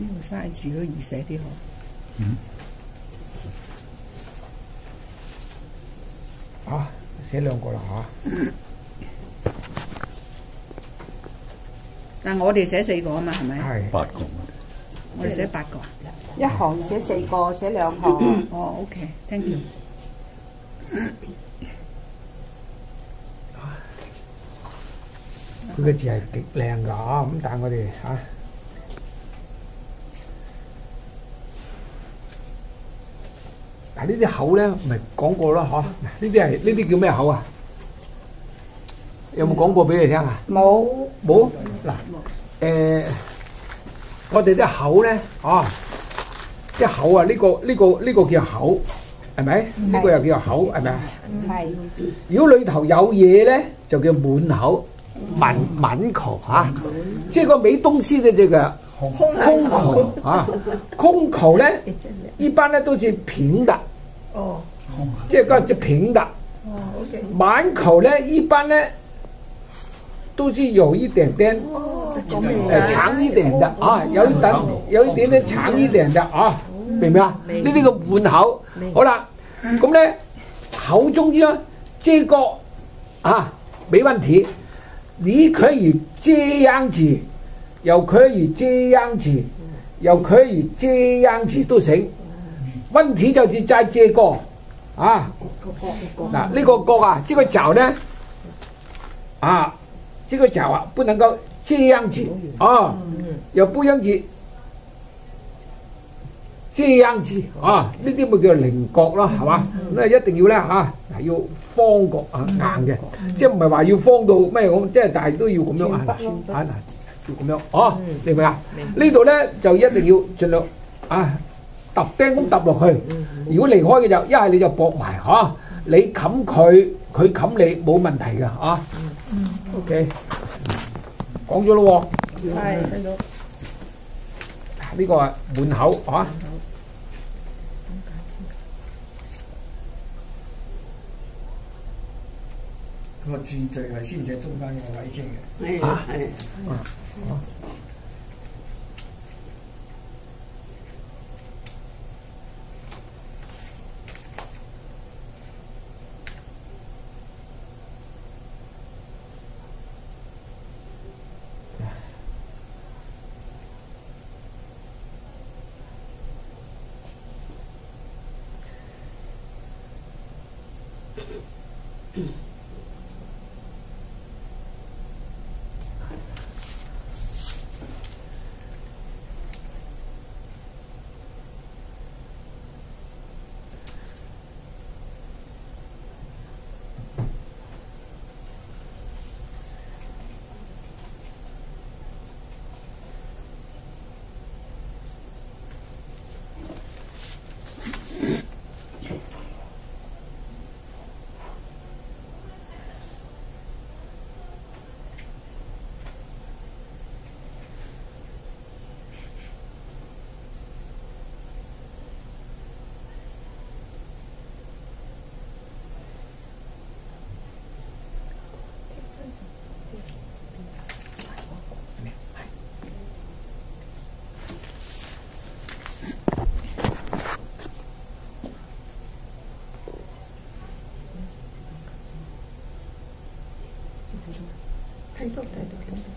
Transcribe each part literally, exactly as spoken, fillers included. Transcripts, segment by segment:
呢個 size 都易寫啲好。 嗯。啊，寫兩個啦嚇。 但我哋寫四個啊嘛，係咪？ 係八個。 我哋寫八個啊。 一行寫四個，寫兩行。 哦 ，OK，thank you。 佢嘅字係極靚㗎咁但係我哋嚇。嗱呢啲口咧，咪講過啦，嗬？呢啲係呢啲叫咩口啊？有冇講過俾你聽啊？ 冇冇。嗱，誒，我哋啲口咧，啊，啲口啊，呢個呢個呢個叫口，係咪？呢個又叫口，係咪啊？ 係。 如果裏頭有嘢咧，就叫滿口，滿滿口啊！即係個沒東西嘅這個空口啊，空口咧，一般咧都是平的。 哦。 即係個就平的。 哦 ，OK。 滿口咧，一般咧都是有一點點，誒長一點的啊，有一點有一點點長一點的啊，明唔明啊？呢啲個滿口，好啦，咁咧口中呢，這個啊沒問題，你可以這樣子，又可以這樣子，又可以這樣子都行。問題就是在這個啊，嗱呢個角啊，這個角呢，啊，這個角啊不能夠這樣子啊，又不能子這樣子啊，呢啲咪叫菱角咯，係嘛？咁啊一定要咧嚇，嗱要方角啊硬嘅，即係唔係話要方到咩咁，即係但係都要咁樣啊嗱啊嗱，要咁樣哦，明唔明啊？呢度咧就一定要盡量啊揼釘咁揼落去。如果離開嘅就一係你就駁埋嚇，你冚佢，佢冚你冇問題嘅嚇。OK， 講咗咯喎。 係睇到。 呢個係滿口嚇。 個字序係先寫中間個位先嘅。 係啊係。睇到睇到睇到。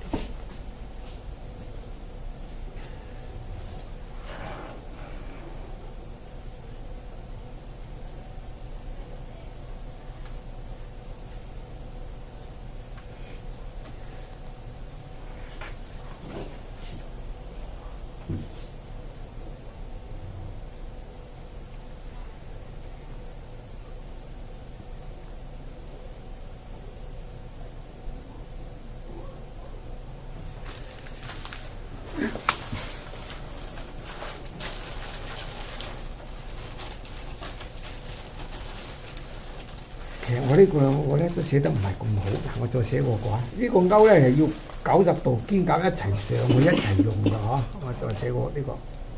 其實我呢個我咧都寫得唔係咁好，我再寫過啩。呢個勾咧係要九十度肩胛一齊上，會一齊用㗎嗬。我再寫過呢個。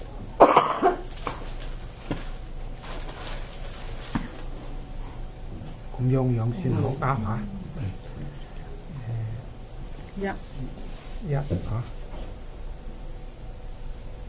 咁樣樣先好啱嚇。 一一嚇。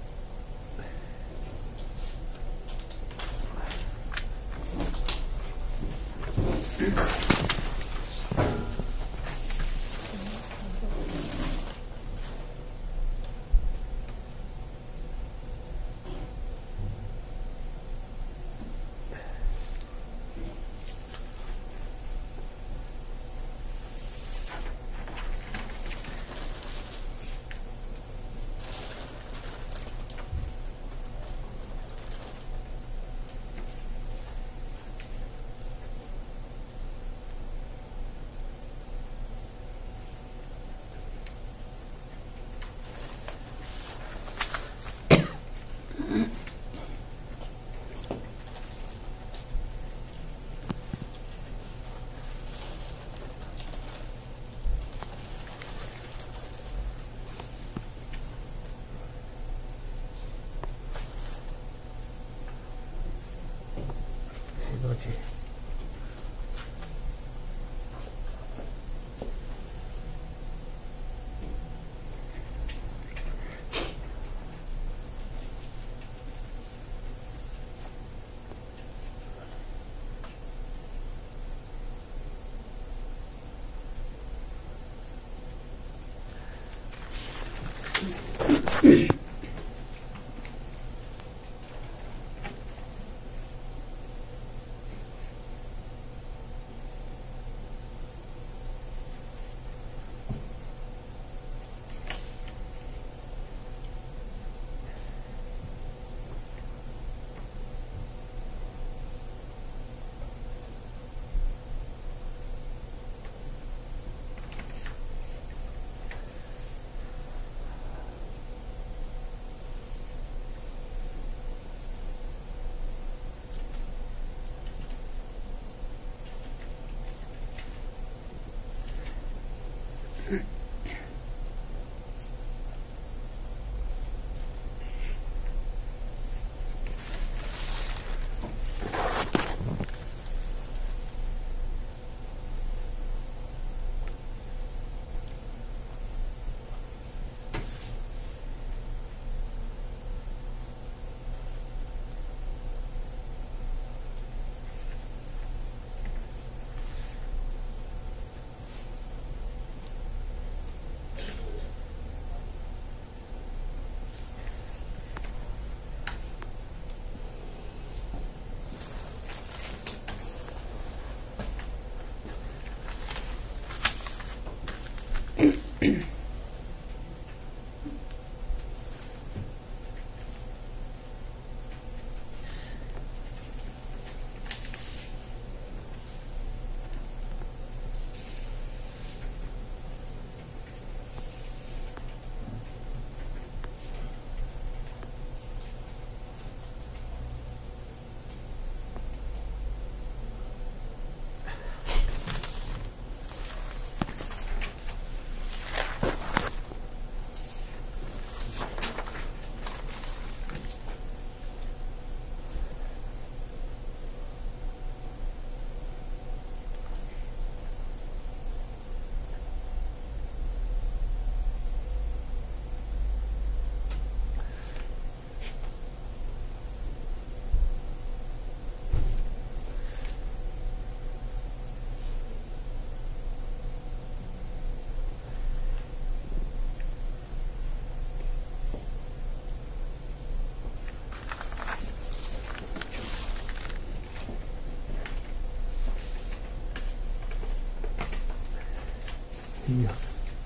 哎呀，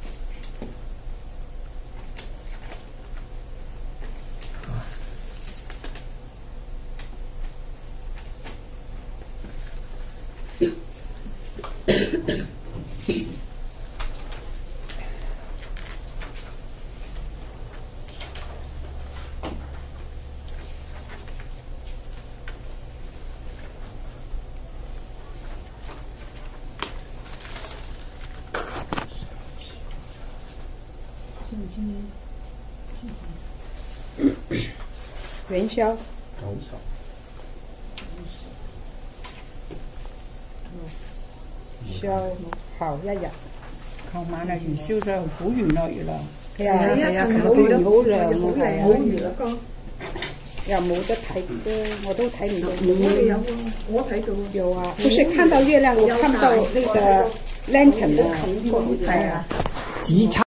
元宵， 搞手， 燒後一日。 琴晚啊，元宵真係好圓落月亮。 係啊係啊， 好好圓好亮好啊，係好啊， 圓啊哥。 又冇得睇啫，我都睇唔到。 我哋有啊， 我睇到有啊，不是看到月亮，我看到那個 lantern 啊，係啊。 幾差。